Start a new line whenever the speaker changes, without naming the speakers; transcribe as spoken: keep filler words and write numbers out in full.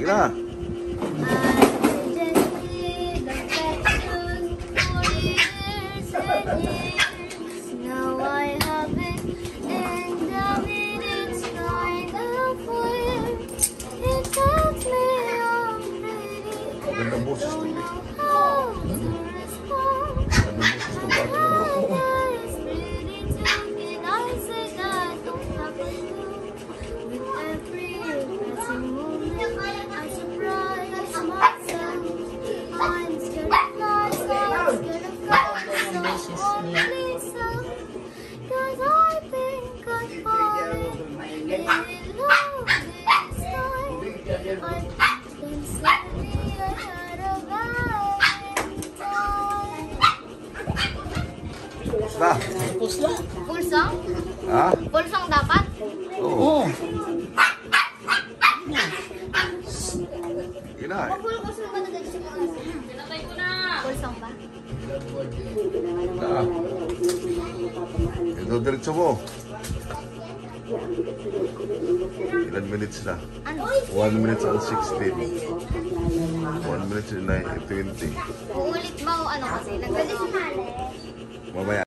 na. Magandang boses ko. Magandang boses ko ba? Pulsa.
Pulsa?
Pulsang?
Ha?
Pulsang dapat?
Oo.
Oo.
Gina.
Pulsang ba na pinatay ko na. Pulsang ba?
Na. Ito diretso mo. Ilan minutes na?
Ano?
one minute and sixteen. one minute and twenty.
Uulit ba o ano kasi? Nagpwede si Mali.
Mamaya.